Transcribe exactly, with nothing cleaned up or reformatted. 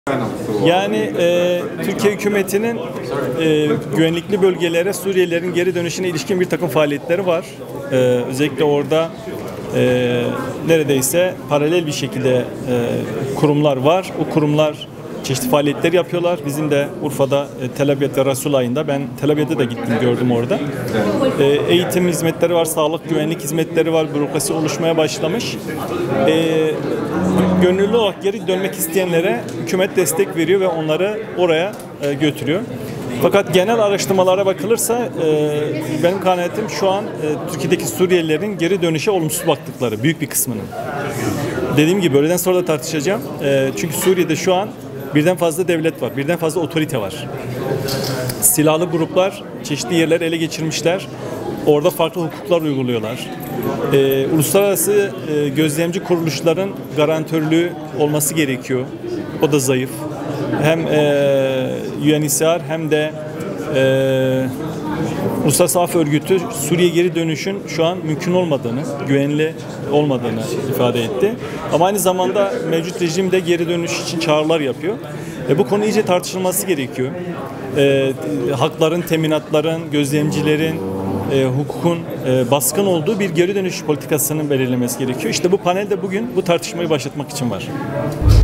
Yani e, Türkiye hükümetinin e, güvenlikli bölgelere Suriyelilerin geri dönüşüne ilişkin bir takım faaliyetleri var. E, özellikle orada e, neredeyse paralel bir şekilde e, kurumlar var. O kurumlar çeşitli faaliyetler yapıyorlar. Bizim de Urfa'da e, Tel Abyad'da Resul ayında ben Tel Abyad'a da gittim, gördüm orada. E, eğitim hizmetleri var, sağlık güvenlik hizmetleri var, bürokrasi oluşmaya başlamış. E, gönüllü olarak geri dönmek isteyenlere hükümet destek veriyor ve onları oraya e, götürüyor. Fakat genel araştırmalara bakılırsa e, benim kanaatim şu an e, Türkiye'deki Suriyelilerin geri dönüşe olumsuz baktıkları büyük bir kısmının. Dediğim gibi öğleden sonra da tartışacağım. E, çünkü Suriye'de şu an birden fazla devlet var, birden fazla otorite var. Silahlı gruplar çeşitli yerleri ele geçirmişler. Orada farklı hukuklar uyguluyorlar. Ee, uluslararası e, gözlemci kuruluşların garantörlüğü olması gerekiyor. O da zayıf. Hem e, U N H C R hem de e, Uluslararası Af Örgütü Suriye geri dönüşün şu an mümkün olmadığını, güvenli olmadığını ifade etti. Ama aynı zamanda mevcut rejim de geri dönüş için çağrılar yapıyor. E, bu konu iyice tartışılması gerekiyor. E, hakların, teminatların, gözlemcilerin, e, hukukun e, baskın olduğu bir geri dönüş politikasının belirlemesi gerekiyor. İşte bu panelde bugün bu tartışmayı başlatmak için var.